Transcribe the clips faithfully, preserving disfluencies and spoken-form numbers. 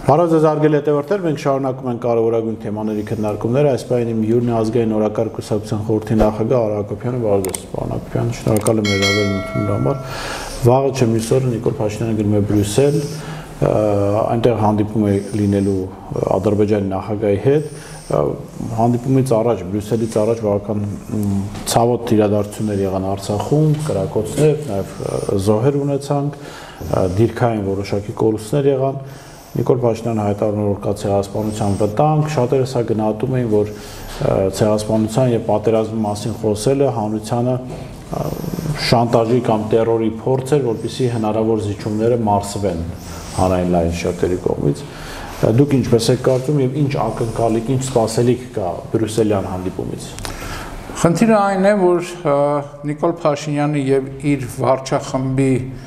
Բարոյ զարգելի հետևորդներ, մենք շարունակում ենք կարևորագույն թեմաների քննարկումները, այս պահին իմ հյուրն է ազգային օրակարգ կուսակցության խորհրդի նախագահ Արա Հակոբյանը, բարոյ ձեզ, պարոն Հակոբյան, շնորհակալ եմ հրավերն ընդունելու համար։ Վաղը չէ մյուս օրը Նիկոլ Փաշինյանը գնում է Բրյուսել, այնտեղ հանդիպում է լինելու Ադրբեջանի նախագահի հետ, հանդիպումից առաջ, Բրյուսելից առաջ բավական ցավոտ իրադարձություններ եղան Արցախում, կրակոցներ, նաև զոհեր ունեցանք, դիրքային որոշակի կորուստներ եղան։ Նիկոլ Փաշինյանը հայտարարում որ կա ցեղասպանության վտանգ, շատերը սա գնահատում էին, որ ցեղասպանության եւ պատերազմի մասին խոսելը հանրությանը շանտաժի կամ տերորի փորձ էր, որպեսզի հնարավոր զիջումները մարսվեն հանրային լայն շատերի կողմից։ Դուք ինչպես եք կարծում եւ ինչ ակնկալիք, ինչ սպասելիք կա Բրյուսելյան հանդիպումից։ Խնդիրը այն է, որ Նիկոլ Փաշինյանը եւ իր վարչախմբի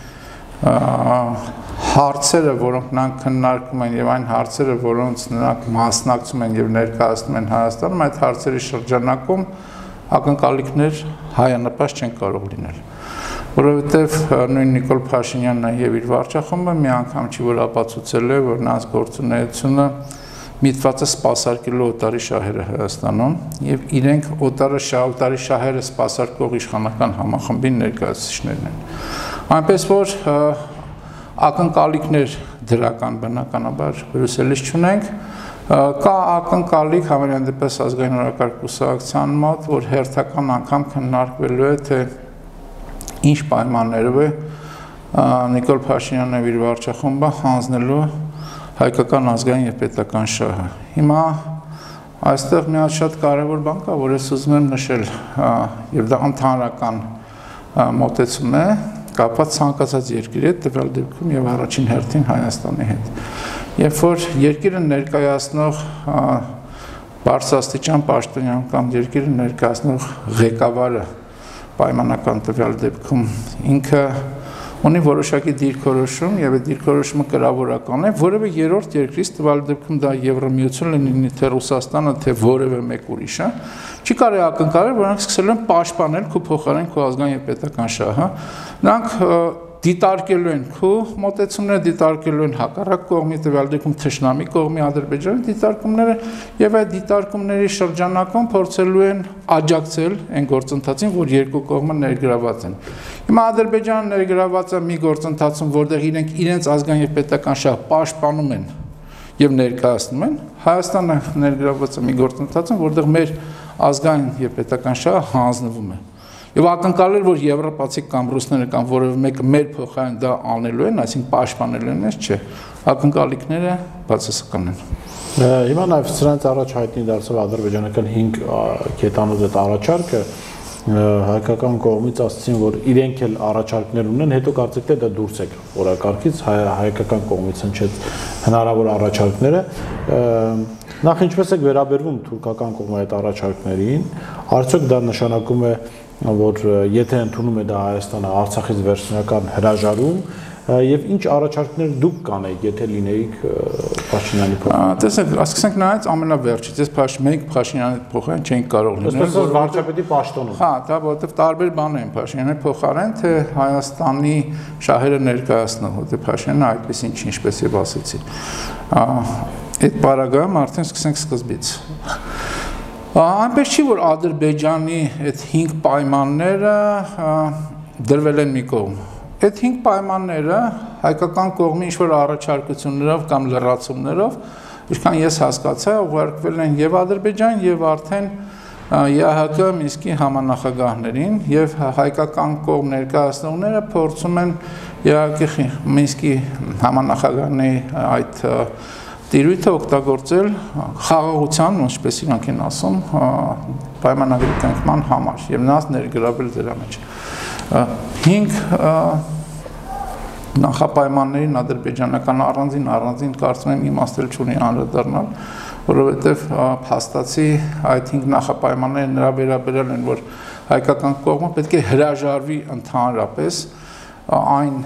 հարցերը, որոնք նրանք քննարկում են եւ այն հարցերը, որոնց նրանք մասնակցում են եւ ներկայացնում են Հայաստանում, այդ հարցերի շրջանակում ակնկալիքներ հայանպաստ չեն կարող լինել, որովհետեւ նույն Նիկոլ Փաշինյանն եւ իր վարչախումբը մի անգամ չի որ ապացուցել է, որ նրանց գործունեությունը միտված է սպասարկելու օտարի շահերը Հայաստանում եւ իրենք օտարը շահոտարի շահերը սպասարկող իշխանական համախմբի ներկայացուցիչներն են։ Այնպես որ ակնկալիքներ դրական բնականաբար Բրյուսելից չունենք, կա ակնկալիք համենայն դեպս ազգային օրակարգ կուսակցության մոտ, որ հերթական անգամ քննարկվելու է, թե ինչ պայմաններով է Նիկոլ Փաշինյանն եւ իր վարչախումբը հանձնելու հայկական ազգային եւ պետական շահը։ Հիմա այստեղ մի հատ շատ կարեւոր բան կա, որ ես ուզում եմ նշել, եւ դա ընդհանրական մոտեցում է, կապված ցանկացած երկրի հետ, տվյալ դեպքում եւ առաջին հերթին Հայաստանի հետ։ Երբ որ երկիրը ներկայացնող բարձրաստիճան պաշտոնյան կամ երկիրը ներկայացնող ղեկավարը պայմանական տվյալ դեպքում ինքը ունի որոշակի դիրքորոշում եւ այդ դիրքորոշումը կրավորական է, որևէ երրորդ երկրից տվյալ դեպքում դա Եվրամիությունը լինի, թե Ռուսաստանը, թե որևէ մեկ ուրիշը, չի կարելի ակնկալել, որ նրանք սկսել են պաշտպանել քո փոխարեն քո ազգային եւ պետական շահը։ Նրանք դիտարկելու են քո մոտեցումները, դիտարկելու են հակառակ կողմի տվյալ դեպքում թշնամի կողմի Ադրբեջանի դիտարկումները եւ այդ դիտարկումների շրջանակում փորձելու են աջակցել այն գործընթացին, որ երկու կողմը ներգրաված են։ Հիմա Ադրբեջանը ներգրաված է մի գործընթացում, որտեղ իրենք իրենց ազգային եւ պետական շահ պաշտպանում են եւ ներկայացնում են, Հայաստանը ներգրաված է մի գործընթացում, որտեղ մեր ազգային եւ պետական շահը հանձնվում է։ Եվ ակնկալել, որ եվրոպացիք կամ ռուսները կամ որևէ մեկը մեր փոխարեն դա անելու են, այսինքն պաշտպանելու են, այս չէ։ Ակնկալիքները բացասական են։ Հիմա նաև սրանց առաջ հայտնի դարձավ ադրբեջանական հինգ կետանոց այդ առաջարկը, հայկական կողմից ասացին, որ իրենք էլ առաջարկներ ունեն, հետո կարծեք թե դա դուրս եք օրակարգից, հայկական կողմից հնչեց հնարավոր առաջարկները։ Նախ ինչպես եք վերաբերվում թուրքական կողմի այդ առաջարկներին, արդյոք դա նշանակում է որ եթե ընդունում է դա Հայաստանը Արցախից վերջնական հրաժարում եւ ինչ առաջարկներ դուք կանեիք եթե լինեիք Փաշինյանի փոխարեն։ Տեսեք, ասենք նայած ամենավերջից, ես Փաշինյանի Փաշինյանի փոխարեն չենք կարող լինել, որ վարչապետի պաշտոնում։ Հա, դա որովհետեւ տարբեր բաներ են Փաշինյանի փոխարեն, թե Հայաստանի շահերը ներկայացնող, որովհետեւ Փաշինյանը այդպես ինչ ինչպես եւ ասեցի։ Այդ պարագայում արդեն սկսենք սկզբից։ Այնպես չի, որ Ադրբեջանի այդ հինգ պայմանները դրվել են մի կողմ։ Այդ հինգ պայմանները հայկական կողմի ինչ-որ առաջարկություններով կամ լրացումներով, ինչքան ես հասկացա, ուղարկվել են եւ Ադրբեջան եւ արդեն ԵԱՀԿ Մինսկի համանախագահներին եւ հայկական կողմ ներկայացնողները փորձում են ԵԱՀԿ Մինսկի համանախագահների այդ տիրույթը օգտագործել խաղաղության, ինչպես իրանք են ասում, պայմանագրի կնքման համար եւ նրանց ներգրավել դրա մեջ։ Հինգ նախապայմաններին ադրբեջանական առանձին առանձին կարծում եմ իմաստել չունի անդրադառնալ, որովհետեւ փաստացի այդ հինգ նախապայմանները նրա վերաբերյալ են, որ հայկական կողմը պետք է հրաժարվի ընդհանրապես այն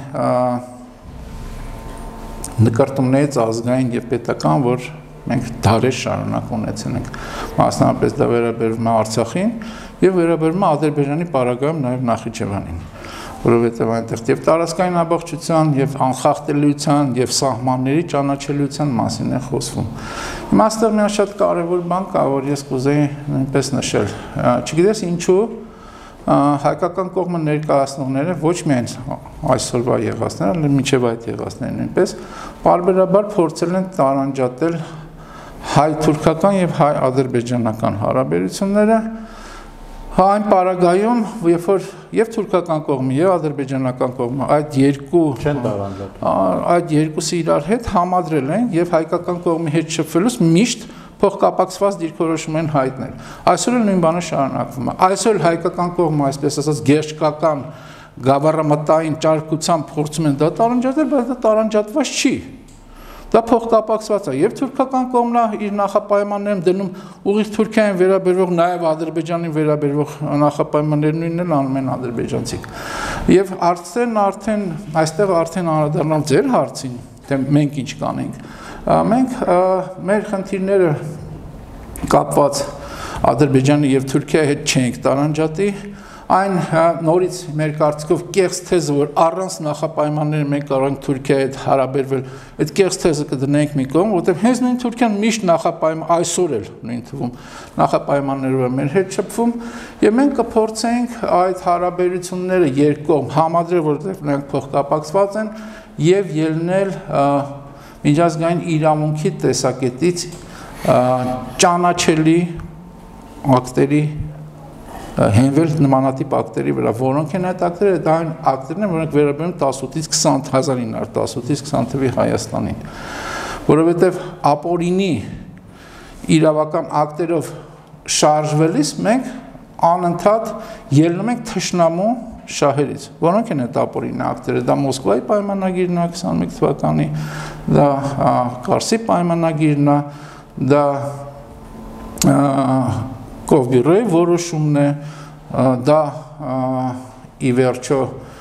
նկարտումներից ազգային եւ պետական, որ մենք դարեր շարունակ ունեցել ենք, մասնավորապես դա վերաբերվում է Արցախին եւ վերաբերվում է Ադրբեջանի պարագայում նաեւ Նախիջևանին։ որովհետև այնտեղ եւ տարածքային ամբողջության եւ անխախտելիության եւ սահմանների ճանաչելիության մասին է խոսվում։ Հիմա այստեղ մի շատ կարևոր բան կա, որ ես կուզեի նույնպես նշել։ Չգիտես ինչու հայկական կողմը ներկայացնողները ոչ միայն այսօրվա եղածները, այլ մինչև այդ եղածները նույնպես բարբերաբար փորձել են տարանջատել հայ-թուրքական եւ հայ-ադրբեջանական հարաբերությունները այն պարագայում, երբ որ եւ թուրքական կողմը եւ ադրբեջանական կողմը այդ երկու չեն տարանջատել, այդ երկուսը իրար հետ համադրել են եւ հայկական կողմի հետ շփվելուց միշտ փոխկապակցված դիրքորոշում են հայտնել։ Այսօր էլ նույն բանը շարունակվում է։ Այսօր հայկական կողմը, այսպես ասած, գերչկական գավառամտային ճարպկությամբ փորձում են դա տարանջատել, բայց դա տարանջատված չի։ Դա փոխկապակցված է եւ թուրքական կողմն է իր նախապայմաններում դնում ուղիղ Թուրքիային վերաբերող նաեւ Ադրբեջանին վերաբերող նախապայմաններ նույնն էլ անում են ադրբեջանցիք։ Եվ արդեն արդեն այստեղ արդեն անդրադառնալ ձեր հարցին, թե մենք ինչ կանենք։ Մենք մեր խնդիրները կապված Ադրբեջանի եւ Թուրքիայի հետ չենք տարանջատի, այն նորից մեր կարծիքով կեղծ թեզը, որ առանց նախապայմանների մենք կարող ենք Թուրքիայի հետ հարաբերվել, այդ կեղծ թեզը կդնենք մի կողմ, որովհետեւ հենց նույն Թուրքիան միշտ նախապայման այսօր էլ նույն թվում նախապայմաններով է մեր հետ շփվում, եւ մենք կփորձենք այդ հարաբերությունները երկկողմ համադրել, որովհետեւ նրանք փոխկապակցված են եւ ելնել միջազգային իրավունքի տեսակետից ճանաչելի ակտերի հենվել նմանատիպ ակտերի վրա, որոնք են այդ ակտերը, դա այն ակտերն են, որոնք վերաբերում տասնութից քսան հազար ինը հարյուր տասնութից քսան թվականի Հայաստանին, որովհետև ապօրինի իրավական ակտերով շարժվելիս մենք անընդհատ ելնում ենք թշնամու շահերից, որոնք են այդ ապօրինի ակտերը, դա Մոսկվայի պայմանագիրն է քսանմեկ թվականի, դա Կարսի պայմանագիրն է, դա Կովբիրոյի որոշումն է, դա ի վերջո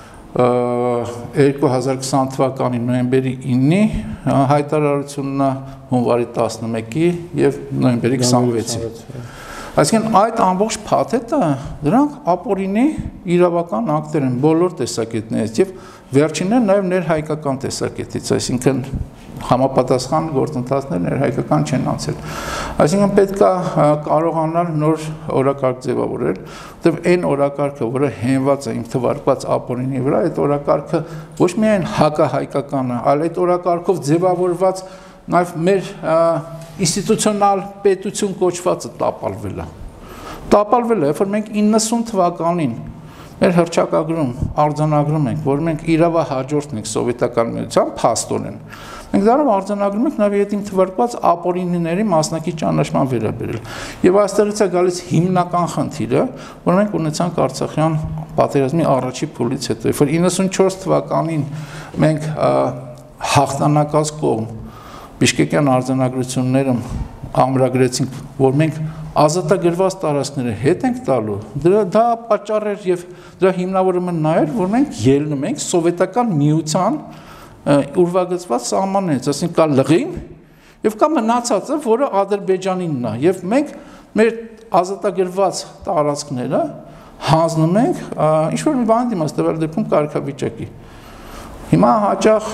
երկու հազար քսան թվականի նոյեմբերի ինի հայտարարությունն է հունվարի տասնմեկի եւ նոյեմբերի քսանվեցի։ Այսինքն այդ ամբողջ փաթեթը դրանք ապօրինի իրավական ակտեր են բոլոր տեսակետներից եւ վերջինները նաեւ ներհայկական տեսակետից, այսինքն համապատասխան գործընթացներ ներհայկական չեն անցել։ Այսինքն պետք է կարողանալ նոր օրակարգ ձևավորել, որտեղ այն օրակարգը, որը հենված է իմ թվարկված ապօրինի վրա, այդ օրակարգը ոչ միայն հակահայկական է, այլ այդ օրակարգով ձևավորված նաև մեր ինստիտուցիոնալ պետություն կոչվածը տապալվել է։ Տապալվել է, երբ որ մենք իննսուն թվականին մեր հռչակագրում արձանագրում ենք, որ մենք իրավահաջորդն ենք սովետական միության փաստորեն։ Մենք դառնում արձանագրում ենք նաև իմ թվարկված ապօրինիների մասնակի ճանաչման վերաբերել։ Եվ այստեղից է գալիս հիմնական խնդիրը, որ մենք ունեցանք Արցախյան պատերազմի առաջի փուլից հետո, երբ որ իննսունչորս թվականին մենք հաղթանակած կողմ Բիշկեկյան արձանագրություններում ամրագրեցինք, որ մենք ազատագրված տարածքները հետ ենք տալու, դա պատճառ էր եւ դրա հիմնավորումը նա էր, որ մենք ելնում ենք սովետական միության ուրվագծված սահմաններից, ասենք կա լղին եւ կա մնացածը, որը Ադրբեջանինն է, եւ մենք մեր ազատագրված տարածքները հանձնում ենք ինչ որ մի բան դիմաց տվյալ դեպքում կարգավիճակի։ Հիմա հաճախ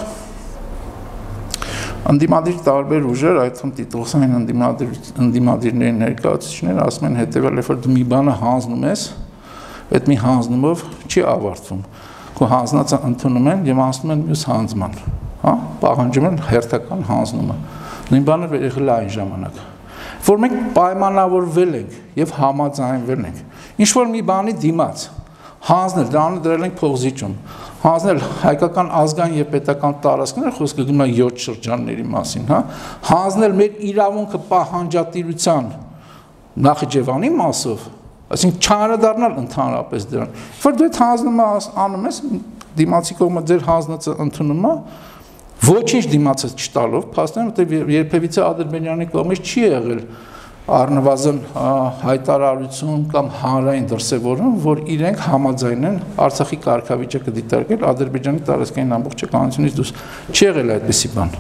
Ընդդիմադիր տարբեր ուժեր, այդ թվում տիտղոսային ընդդիմադիրների ներկայացուցիչները ասում են հետևյալ, երբ որ դու մի բանը հանձնում ես, այդ մի հանձնումով չի ավարտվում։ Քո հանձնածը ընդունում են եւ անցնում են մյուս հանձնման, հա, պահանջում են հերթական հանձնումը։ Նույն բանը եղել է այն ժամանակ, որ մենք պայմանավորվել ենք եւ համաձայնվել ենք։ Ինչ որ մի բանի դիմաց հանձնել, դրանը դրել ենք փողզիջում, հանձնել հայկական ազգային եւ պետական տարածքները, խոսքը գնում է յոթ շրջանների մասին, հա, հանձնել մեր իրավունքը պահանջատիրության Նախիջևանի մասով, այսինքն չանդրադառնալ ընդհանրապես դրան։ Որ դու այդ հանձնումը անում ես, դիմացի կողմը ձեր հանձնածը ընդունում է, ոչինչ դիմացը չտալով, փաստորեն, որտեղ երբևիցե Ադրբեջանի կողմից չի եղել առնվազն հայտարարություն կամ հանրային դրսևորում, որ իրենք համաձայն են Արցախի կարգավիճակը դիտարկել Ադրբեջանի տարածքային ամբողջականությունից դուրս։ Չի եղել այդպիսի բան։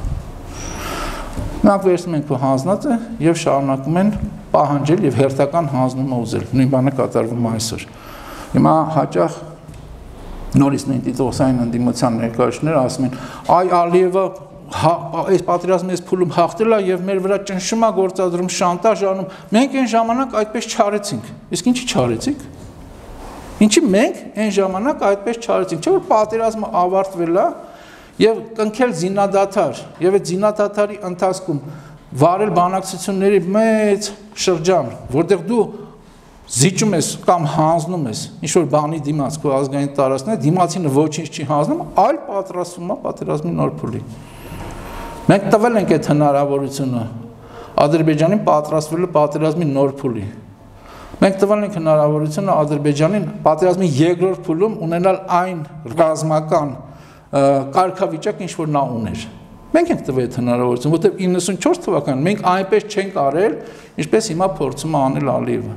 Նրանք վերցնում են քո հանձնածը եւ շարունակում են պահանջել եւ հերթական հանձնումը ուզել։ Նույն բանը կատարվում է այսօր։ Հիմա հաճախ նորից նույն տիտղոսային ընդդիմության ներկայացուցիչները ասում են, այ Ալիևը այս պատերազմը այս փուլում հաղթել է եւ մեր վրա ճնշում է գործադրում, շանտաժ անում։ Մենք այն ժամանակ այդպես չարեցինք։ Իսկ ինչի չարեցինք։ Ինչի մենք այն ժամանակ այդպես չարեցինք, չէ՞ որ պատերազմը ավարտվել է եւ կնքել զինադադար եւ այդ զինադադարի ընթացքում վարել բանակցությունների մեծ շրջան, որտեղ դու զիջում ես կամ հանձնում ես ինչ-որ բանի դիմաց քո ազգային տարածքները, դիմացինը ոչինչ չի հանձնում, այլ պատրաստվում է պատերազմի նոր փուլի։ Մենք տվել ենք այդ հնարավորությունը Ադրբեջանին պատրաստվելու պատերազմի նոր փուլի։ Մենք տվել ենք հնարավորությունը Ադրբեջանին պատերազմի երկրորդ փուլում ունենալ այն ռազմական կարգավիճակ, ինչ որ նա ուներ։ Մենք ենք տվել այդ հնարավորությունը, որտեղ իննսունչորս թվականին մենք այնպես չենք արել, ինչպես հիմա փորձում է անել Ալիևը։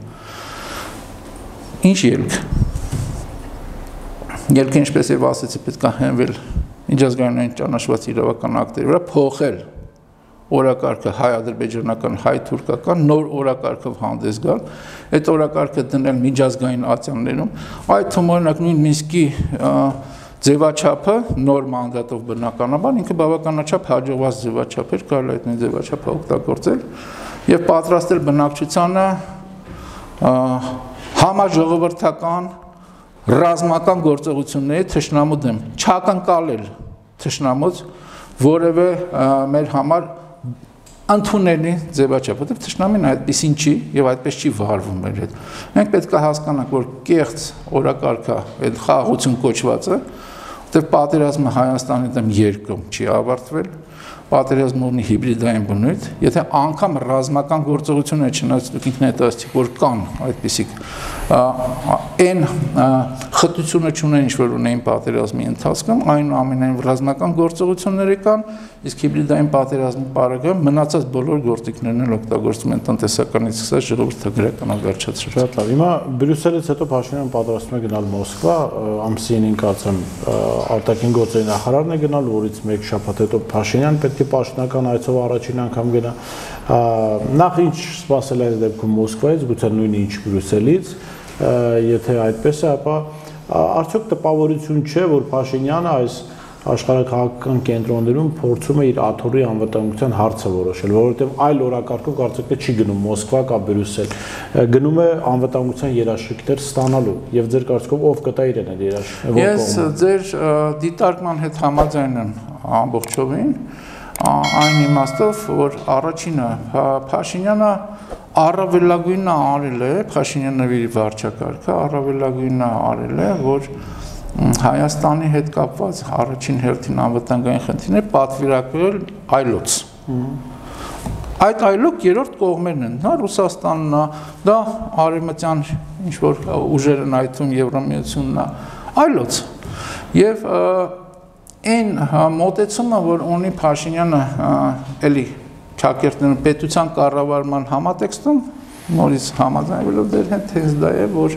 Ինչ ելք։ Ելքը, ինչպես եւ ասեցի, պետք է հենվել միջազգային ճանաչված իրավական ակտերի վրա, փոխել օրակարգը հայ-ադրբեջանական, հայ-թուրքական, նոր օրակարգով հանդես գալ, այդ օրակարգը դնել միջազգային ատյաններում, այդ թվում օրինակ նույն Մինսկի ձևաչափը նոր մանդատով բնականաբար ինքը բավականաչափ հաջողված ձևաչափ էր, կարելի է այդ նույն ձևաչափը օգտագործել եւ պատրաստել բնակչությանը համաժողովրդական ռազմական գործողությունների թշնամու դեմ, չակնկալել թշնամուց որևէ մեր համար ընդունելի ձևաչափ, որտեղ թշնամին այդպեսին չի եւ այդպես չի վարվում մեր հետ։ Մենք պետք է հասկանանք, որ կեղծ օրակարգը, այդ խաղաղություն կոչվածը, որտեղ պատերազմը Հայաստանի դեմ երկում չի ավարտվել, պատերազմը ունի հիբրիդային բնույթ, եթե անգամ ռազմական գործողություններ չնայած դուք ինքնատեսացիք, որ կան այդպիսիք այն խտությունը չունեն, ինչ որ ունեին պատերազմի ընթացքում, այնուամենայնիվ ռազմական գործողությունները կան, իսկ հիբրիդային պատերազմի պարագայում մնացած բոլոր գործիքներն էլ օգտագործում են տնտեսականից սկսած ժողովրդագրական վերջացրած։ Շատ լավ։ Հիմա Բրյուսելից հետո Փաշինյանը պատրաստվում է գնալ Մոսկվա, ամսինին կարծեմ արտաքին գործերի նախարարն է գնալ, որից մեկ շաբաթ հետո Փաշինյան պետք է պաշտոնական այցով առաջին անգամ գնա։ Նախ ինչ սպասել է դեպքում Մոսկվայից, գուցե նույն ինչ Բրյուսելից, եթե այդպես է, ապա արդյոք տպավորություն չէ, որ Փաշինյանը այս աշխարհակաղակական կենտրոններում փորձում է իր աթոռի անվտանգության հարցը որոշել, որովհետև այլ օրակարգով կարծեք թե չի գնում Մոսկվա կամ Բրյուսել, գնում է անվտանգության երաշխիքներ ստանալու, եւ ձեր կարծիքով ով կտա իրեն այդ երաշխիքները։ Ես ձեր դիտարկման հետ համաձայն եմ ամբողջովին, այն իմաստով, որ առաջինը Փաշինյանը առավելագույնը արել է, Փաշինյանի վարչակարգը առավելագույնը արել է, որ Հայաստանի հետ կապված առաջին հերթին անվտանգային խնդիրներ պատվիրակվել այլոց։ Այդ այլոք երրորդ կողմերն են, հա Ռուսաստանն է, դա արևմտյան ինչ որ ուժերն այդում Եվրամիությունն է, այլոց։ Եվ այն մոտեցումը, որ ունի Փաշինյանը էլի ճակերտներում պետության կառավարման համատեքստում, նորից համաձայնվելով դեր հետ տեքստ դա է, որ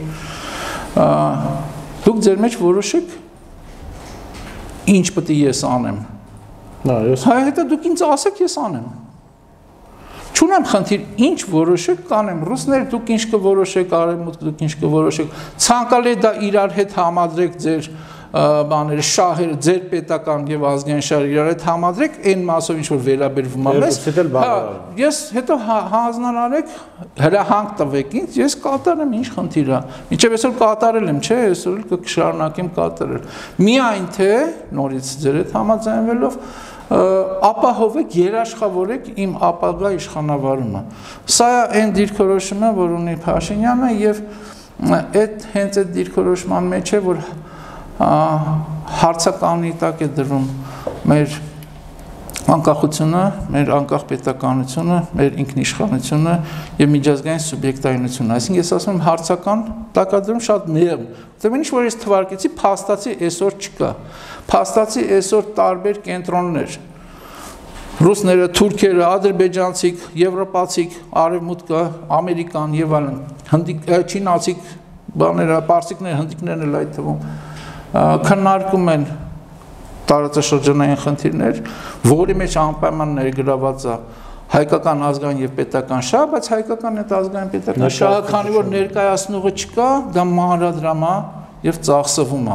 դուք ձեր մեջ որոշեք ինչ պետք է ես անեմ։ Հայ հետո դուք ինձ ասեք ես անեմ։ Չունեմ խնդիր, ինչ որոշեք կանեմ, ռուսներ դուք ինչ կորոշեք, արևմուտք դուք ինչ կորոշեք, ցանկալի է դա իրար հետ համադրեք ձեր բաները, շահերը, ձեր պետական եւ ազգային շահերը իրար հետ համադրեք, այն մասով ինչ որ վերաբերվում է մեզ։ Ես հետո հանձնարարեք, հրահանգ տվեք ինձ, ես կատարեմ, ինչ խնդիր է։ Մինչեւ այսօր կատարել եմ, չէ, այսօր էլ կշարունակեմ կատարել։ Միայն թե նորից ձեր հետ համաձայնվելով ապահովեք, երաշխավորեք իմ ապագա իշխանավարումը։ Սա է այն դիրքորոշումը, որ ունի Փաշինյանը եւ այդ հենց այդ դիրքորոշման մեջ է, որ հարցականի տակ է դրում մեր անկախությունը, մեր անկախ պետականությունը, մեր ինքնիշխանությունը եւ միջազգային սուբյեկտայինությունը։ Այսինքն ես ասում եմ հարցական տակադրում շատ մեղմ։ Դե ինչ որ ես թվարկեցի, փաստացի այսօր չկա։ Փաստացի այսօր տարբեր կենտրոններ ռուսները, թուրքերը, ադրբեջանցիք, եվրոպացիք, արևմուտքը, ամերիկան եւ այլն, հնդիկ, չինացիք, բաները, պարսիկներ, հնդիկներն էլ այդ թվում քննարկում են տարածաշրջանային խնդիրներ, որի մեջ անպայման ներգրաված է հայկական ազգային եւ պետական շահ, բայց հայկական այդ ազգային պետական շահը, քանի որ ներկայացնողը չկա, դա մանրադրամ է եւ ծախսվում է։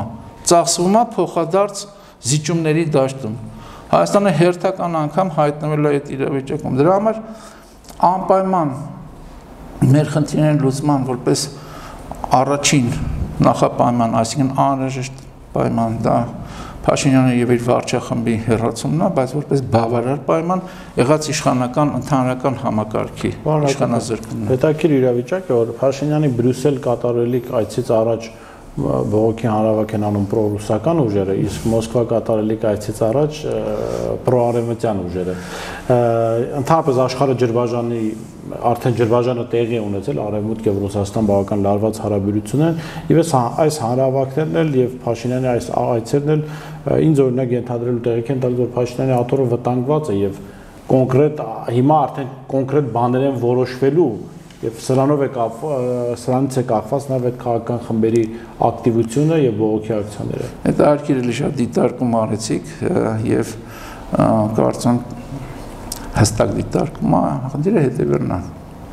ծախսվում է փոխադարձ զիջումների դաշտում։ Հայաստանը հերթական անգամ հայտնվել է այդ իրավիճակում։ Դրա համար անպայման մեր խնդիրների լուծման որպես առաջին նախապայման, այսինքն անհրաժեշտ պայման դա Փաշինյանը եւ իր վարչախմբի հերացումն է, բայց որպես բավարար պայման եղած իշխանական ընդհանրական համակարգի իշխանազրկումն է։ Հետաքրքիր իրավիճակ է, որ Փաշինյանի Բրյուսել կատարելիք այցից առաջ բողոքի հանրավակ են անում պրոռուսական ուժերը, իսկ Մոսկվա կատարելիք այցից առաջ պրոարևմտյան ուժերը։ Ընդհանրապես աշխարհը ջրբաժանի արդեն ջրբաժանը տեղի ունեցել Արևմուտք եւ Ռուսաստան բավական լարված հարաբերություն են եւ այս հանրավակներն էլ եւ Փաշինյանի այս այցերն էլ ինձ օրինակ ենթադրելու տեղիք են տալիս, որ Փաշինյանի աթոռը վտանգված է եւ կոնկրետ հիմա արդեն կոնկրետ բաներ են որոշվելու եւ սրանով է կապ սրանից է կախված նաեւ այդ քաղաքական խմբերի ակտիվությունը եւ բողոքի ակցիաները։ Այդ արկիրը շատ դիտարկում արեցիք եւ կարծում հստակ դիտարկում է, խնդիրը հետեւելն է։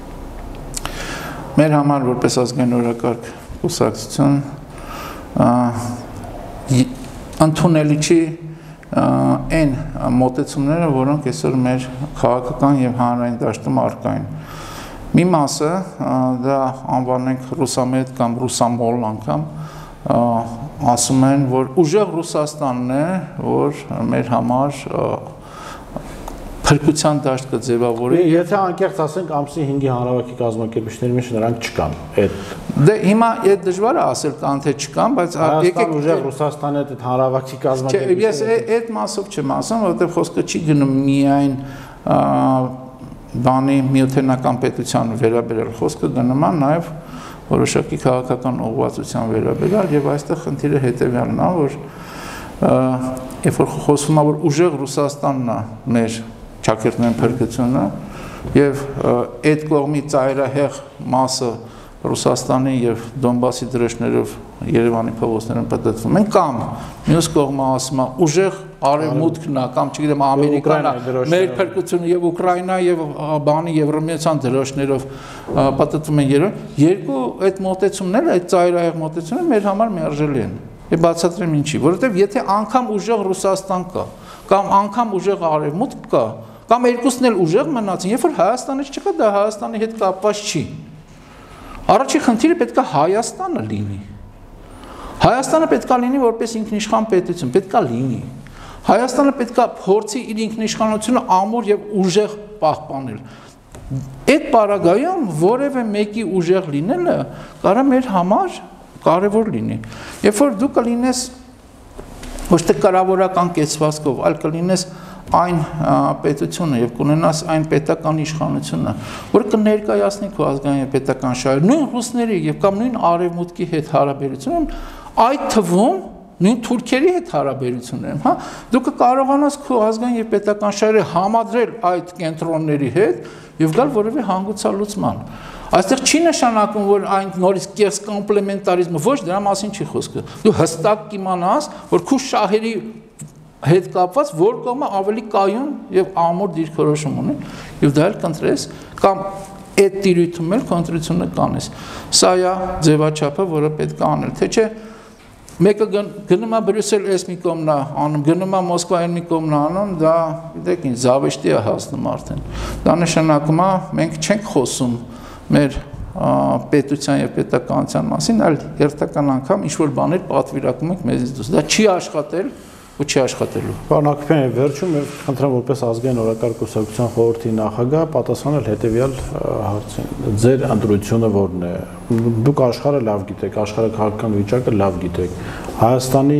Մեր համար որպես ազգային օրակարգ կուսակցություն ընդունելի չի այն մոտեցումները, որոնք այսօր մեր քաղաքական եւ հանրային դաշտում առկա են։ Մի մասը դա անվանենք ռուսամետ կամ ռուսամոլ անգամ ասում են, որ ուժեղ Ռուսաստանն է, որ մեր համար փրկության դաշտ կձևավորի։ Եթե անկեղծ ասենք ամսի հինգի հանրավակի կազմակերպիչների մեջ նրանք չկան։ Այդ դե հիմա այդ դժվար է ասել կան թե չկան, բայց եկեք ուժեղ Ռուսաստանի այդ հանրավակի կազմակերպիչները։ Ես այդ մասով չեմ ասում, որովհետև խոսքը չի գնում միայն բանի միութենական պետության վերաբերյալ, խոսքը գնում է նաև որոշակի քաղաքական ուղղվածության վերաբերյալ եւ այստեղ խնդիրը հետեւյալն է, որ երբ որ խոսվում է, որ ուժեղ Ռուսաստանն է մեր ճակերտներն փրկությունը եւ այդ կողմի ծայրահեղ մասը Ռուսաստանի եւ Դոնբասի դրոշներով Երևանի փողոցներում պատտվում են, կամ մյուս կողմը ասում է ուժեղ արևմուտքն է, կամ չգիտեմ Ամերիկան է, մեր փրկությունը եւ Ուկրաինա եւ բանի Եվրամիության դրոշներով պատտվում են Երևան։ Երկու այդ մոտեցումները, այդ ծայրահեղ մոտեցումները մեր համար մերժելի են։ Եվ բացատրեմ ինչի, որովհետեւ եթե անգամ ուժեղ Ռուսաստան կա, կամ անգամ ուժեղ արևմուտք կա, կամ երկուսն էլ ուժեղ մնացին, երբ որ Հայաստանը չկա, դա Հայաստանի հետ կապված չի։ Առաջի խնդիրը պետք է Հայաստանը լինի։ Հայաստանը պետք է լինի որպես ինքնիշխան պետություն, պետք է լինի։ Հայաստանը պետք է փորձի իր ինքնիշխանությունը ամուր եւ ուժեղ պահպանել։ Այդ պարագայում որևէ մեկի ուժեղ լինելը կարա մեր համար կարևոր լինի։ Երբ որ դու կլինես ոչ թե կառավարական կեցվածքով, այլ կլինես այն պետությունը եւ կունենաս այն պետական իշխանությունը, որը կներկայացնի քո ազգային պետական շահերը, նույն ռուսների եւ կամ նույն արևմուտքի հետ հարաբերությունում, այդ թվում նույն թուրքերի հետ հարաբերություններում, հա, դու կկարողանաս քո ազգային եւ պետական շահերը համադրել այդ կենտրոնների հետ եւ գալ որևէ հանգուցալուծման։ Այստեղ չի նշանակում, որ այն նորից կերս կոմպլեմենտարիզմը, ոչ դրա մասին չի խոսքը։ Դու հստակ կիմանաս, որ քո շահերի հետ կապված որ կողմը ավելի կայուն եւ ամուր դիրքորոշում ունի եւ դա էլ կընտրես կամ այդ տիրույթում էլ կոնտրիբյուցիոնը կանես։ Սա է ձևաչափը, որը պետք է անել, թե չէ մեկը գնում է Բրյուսել էս մի կողմն է անում, գնում է Մոսկվա այն մի կողմն է անում, դա գիտեք ինչ զավեշտի է հասնում արդեն։ Դա նշանակում է մենք չենք խոսում մեր պետության եւ պետականության մասին, այլ երթական անգամ ինչ որ բաներ պատվիրակում ենք մեզից դուրս։ Դա չի աշխատել ու չի աշխատելու։ Պարոն Հակոբյան, վերջում եւ խնդրեմ որպես ազգային օրակարգ կուսակցության խորհրդի նախագահ պատասխանել հետեւյալ հարցին։ Ձեր ընտրությունը ո՞րն է։ Դուք աշխարհը լավ գիտեք, աշխարհի քաղաքական վիճակը լավ գիտեք։ Հայաստանի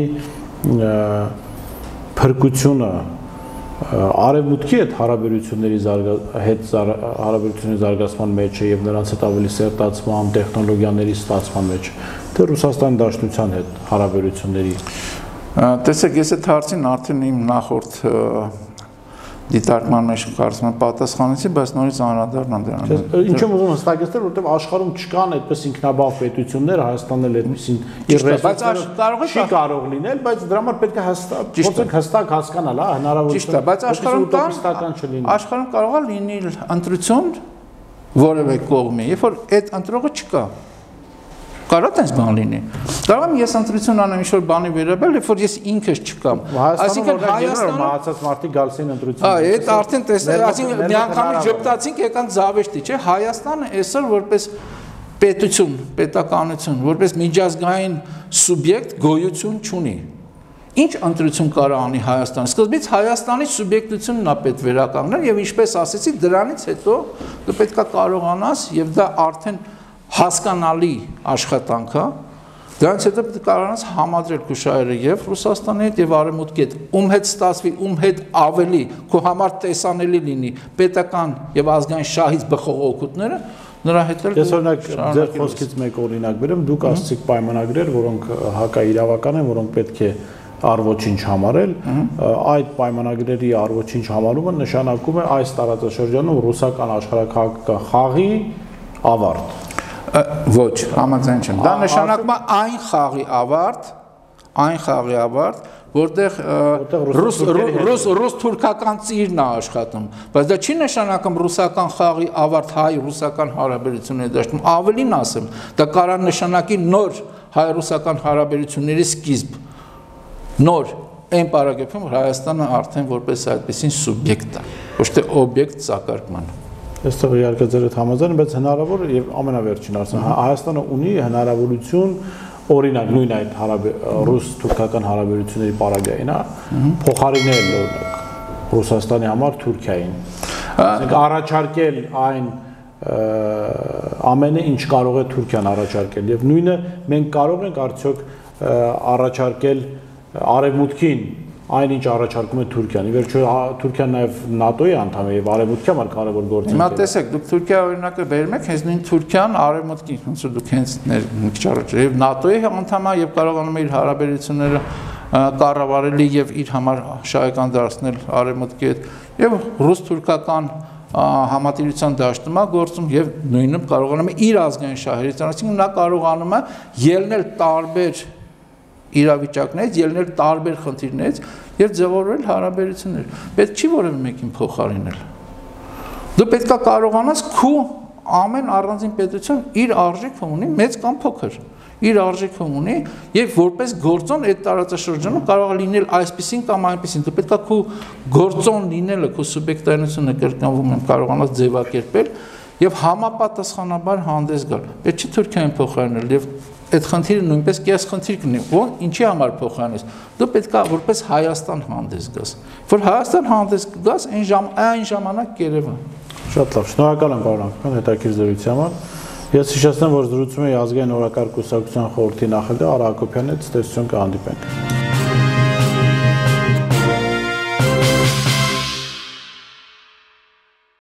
փրկությունը արևմուտքի հետ հարաբերությունների հետ հարաբերությունների զարգացման մեջ է եւ նրանց հետ ավելի սերտացման, տեխնոլոգիաների ստացման մեջ, թե Ռուսաստանի Դաշնության հետ հարաբերությունների։ Տեսեք, ես այդ հարցին արդեն իմ նախորդ դիտարկման մեջ կարծում եմ պատասխանեցի, բայց նորից անդրադառնամ դրան։ Ինչ եմ ուզում հստակեցնել, որովհետև աշխարհում չկան այդպես ինքնաբավ պետություններ, Հայաստանն էլ այդպեսին իրրեսուրսներ չի կարող լինել, բայց դրա համար պետք է հստակ, փորձենք հստակ հասկանալ, հա, հնարավորություն։ Ճիշտ է, բայց աշխարհում կան, աշխարհում կարող է լինել ընտրություն որևէ կողմի, երբ որ այդ ընտրողը չկա։ Կարա տես բան լինի։ Կարող եմ ես ընտրություն անեմ ինչ-որ բանի վերաբերյալ, երբ որ ես ինքս չկամ։ Այսինքն Հայաստանը մահացած մարդիկ գալսին ընտրություն։ Այ այդ արդեն տեսա, այսինքն միանգամից ճպտացինք եկանք Զավեշտի, չէ՞։ Հայաստանը այսօր որպես պետություն, պետականություն, որպես միջազգային սուբյեկտ գոյություն չունի։ Ինչ ընտրություն կարա անի Հայաստանը։ Սկզբից Հայաստանի սուբյեկտությունն է պետք վերականգնել եւ ինչպես ասեցի, դրանից հետո դու պետքա կարողանաս եւ դա արդեն հասկանալի աշխատանք է։ Դրանից հետո պետք է կարողանաս համադրել քո շահերը եւ Ռուսաստանի հետ եւ Արևմուտքի հետ, ում հետ ստացվի, ում հետ ավելի քո համար տեսանելի լինի պետական եւ ազգային շահից բխող օգուտները, նրա հետ էլ։ Ես օրինակ ձեր խոսքից մեկ օրինակ բերեմ, դուք ասացիք պայմանագրեր, որոնք հակաիրավական են, որոնք պետք է առ-ոչինչ համարել, այդ պայմանագրերի առ-ոչինչ համարումը նշանակում է այս տարածաշրջանում ռուսական աշխարհաքաղաքական խաղի ավարտ։ Ոչ, համաձայն չեմ։ Դա նշանակում է այն խաղի ավարտ, այն խաղի ավարտ, որտեղ ռուս-թուրքական ծիրն է աշխատում, բայց դա չի նշանակում ռուսական խաղի ավարտ հայ-ռուսական հարաբերությունների դաշտում, ավելին ասեմ, դա կարա նշանակի նոր հայ-ռուսական հարաբերությունների սկիզբ, նոր այն պարագայում Հայաստանը արդեն որպես այդպեսին սուբյեկտ է, ոչ թե օբյեկտ սակարկման։ Այստեղ իհարկե ձեր հետ համաձայն եմ, բայց հնարավոր է եւ ամենավերջին ասեմ, Հայաստանը ունի հնարավորություն օրինակ նույն այդ ռուս-թուրքական հարաբերությունների պարագային, փոխարինել օրինակ Ռուսաստանի համար Թուրքիային։ Այսինքն առաջարկել այն ամենը, ինչ կարող է Թուրքիան առաջարկել եւ նույնը մենք կարող ենք արդյոք առաջարկել Արևմուտքին այնինչ առաջարկում է Թուրքիան։ Ի վերջո Թուրքիան նաև ՆԱՏՕ-ի անդամ է եւ Արևմուտքի համար կարևոր գործ է։ Հիմա տեսեք, դուք Թուրքիա օրինակը բերում եք, հենց նույն Թուրքիան Արևմուտքի, ոնց որ դուք հենց մի քիչ առաջ եւ ՆԱՏՕ-ի անդամ է եւ կարողանում է իր հարաբերությունները կառավարելի եւ իր համար շահեկան դարձնել Արևմուտքի հետ եւ ռուս-թուրքական համատիրության դաշտում է գործում եւ նույնը կարողանում է իր ազգային շահերից, այսինքն նա կարողանում է ելնել տարբեր իրավիճակներից, ելնել տարբեր խնդիրներից եւ ձևավորել հարաբերություններ։ Պետք չի որևէ մեկին փոխարինել։ Դու պետքա կարողանաս քո ամեն առանձին պետություն իր արժեքը ունի, մեծ կամ փոքր, իր արժեքը ունի եւ որպես գործոն այդ տարածաշրջանում կարող է լինել այսպեսին կամ այնպեսին։ Դու պետքա քո գործոն լինելը, քո սուբյեկտայնությունը կրկնվում են կարողանաս ձևակերպել եւ համապատասխանաբար հանդես գալ։ Պետք չի Թուրքիային փոխարինել եւ այդ խնդիրը նույնպես կես խնդիր կլինի, որ ինչի համար փոխանես։ Դու պետք է որպես Հայաստան հանդես գաս։ Որ Հայաստան հանդես գաս, այն ժամ այն ժամանակ կերևա։ Շատ լավ, շնորհակալ եմ պարոն Հակոբյան հետաքրքիր զրույցի համար։ Ես հիշեցնեմ, որ զրուցում էի ազգային օրակարգ կուսակցության խորհրդի նախագահ Արա Հակոբյանի հետ, ցտեսություն կհանդիպենք։